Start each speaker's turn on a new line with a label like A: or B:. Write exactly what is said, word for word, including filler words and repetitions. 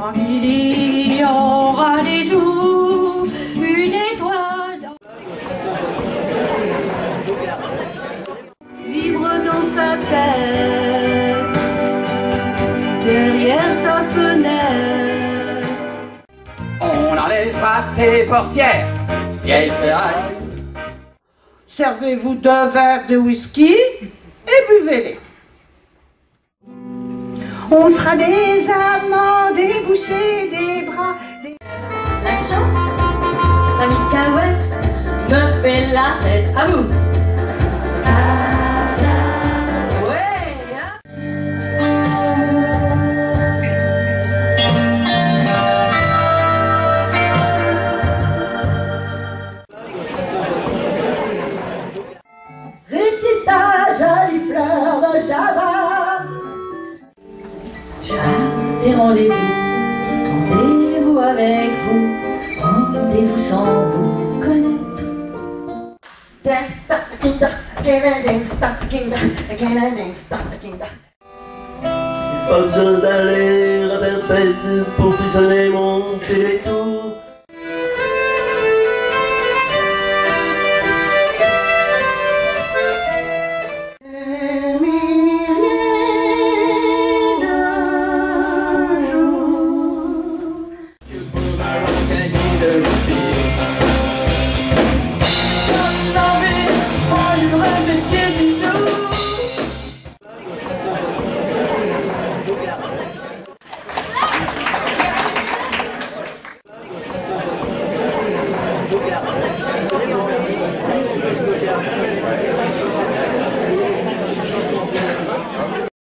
A: Quand il y aura des jours, une étoile
B: libre dans sa tête, derrière sa fenêtre.
C: On enlèvera tes portières, vieille ferraille.
B: Servez-vous deux verres de whisky et buvez-les. On sera des amants, des bouchers, des bras. Des...
A: l'accent, la micaouette me fait la tête à vous. Ouais, hein.
B: Rikita, jolie fleur de Java.
A: Des rendez-vous, rendez-vous avec vous, rendez-vous sans vous connaître.
D: Pas besoin d'aller à Perpète pour frissonner mon télétour.